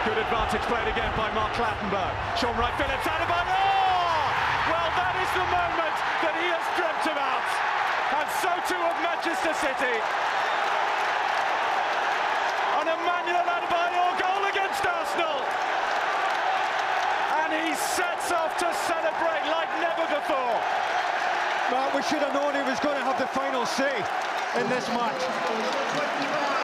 Good advantage played again by Mark Clattenburg. Sean Wright Phillips, Adebayor! Well, that is the moment that he has dreamt about. And so too of Manchester City. An Emmanuel Adebayor goal against Arsenal. And he sets off to celebrate like never before. Well, we should have known he was going to have the final say in this match.